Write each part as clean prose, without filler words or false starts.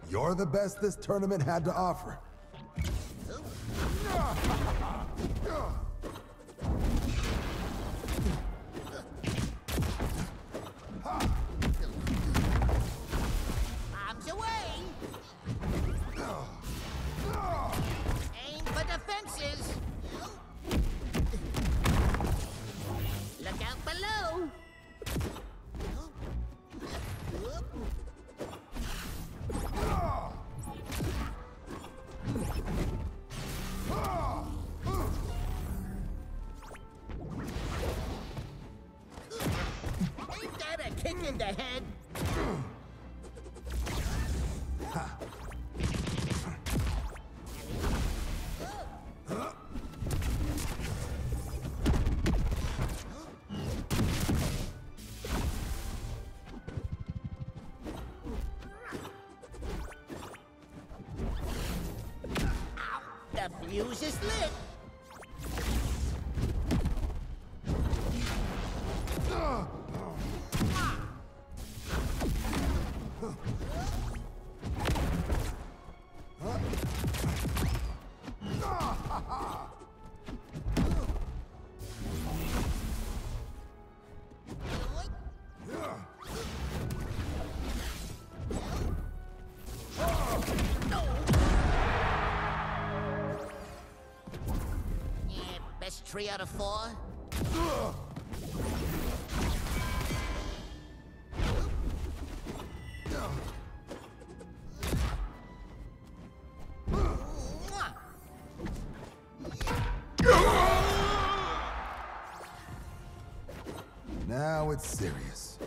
You're the best this tournament had to offer. Arms away! Aim for the fences! Look out below! Ain't that a kick in the head? The fuse is lit. Best 3 out of 4. Now it's serious.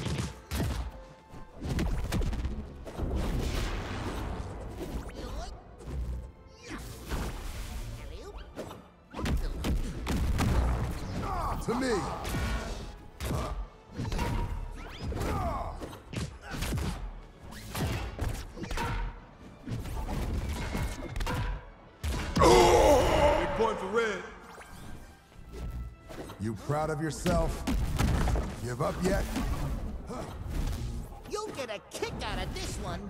To me. Big point for red. You proud of yourself? Give up yet? You'll get a kick out of this one.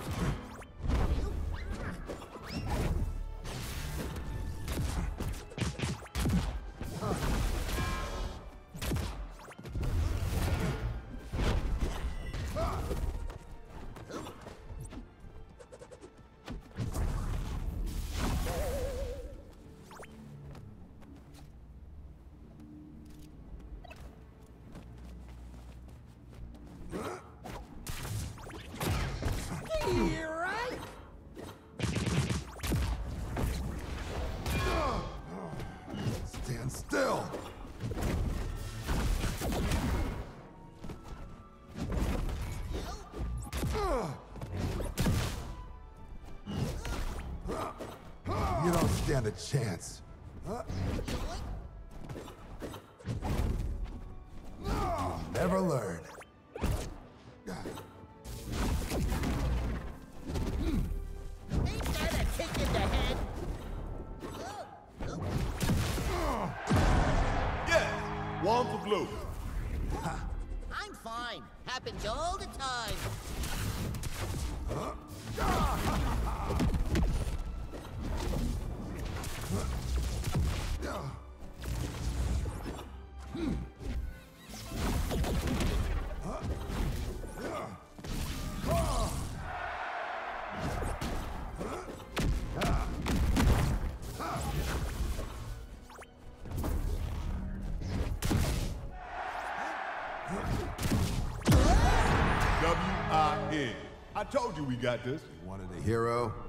You're right. Stand still. You don't stand a chance. You'll never learn. Ain't that a kick in the head? Yeah, 1 for blue. I'm fine. Happens all the time. W-I-N. I told you we got this. You wanted a hero?